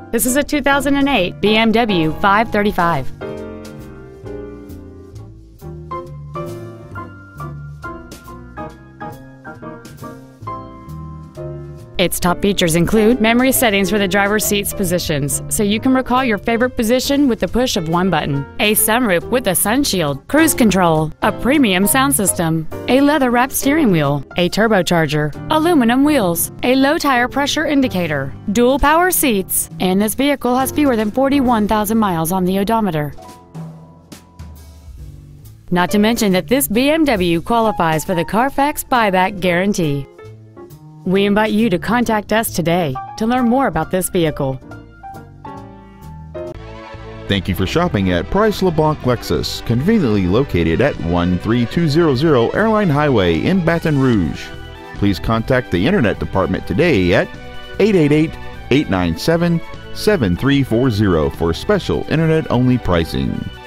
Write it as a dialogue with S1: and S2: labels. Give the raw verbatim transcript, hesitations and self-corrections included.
S1: This is a two thousand eight B M W five thirty-five. Its top features include memory settings for the driver's seat's positions, so you can recall your favorite position with the push of one button, a sunroof with a sun shield, cruise control, a premium sound system, a leather-wrapped steering wheel, a turbocharger, aluminum wheels, a low tire pressure indicator, dual power seats, and this vehicle has fewer than forty-one thousand miles on the odometer. Not to mention that this B M W qualifies for the Carfax buyback guarantee. We invite you to contact us today to learn more about this vehicle.
S2: Thank you for shopping at Price LeBlanc Lexus, conveniently located at one three two zero zero Airline Highway in Baton Rouge. Please contact the Internet Department today at eight eight eight, eight nine seven, seven three four zero for special Internet-only pricing.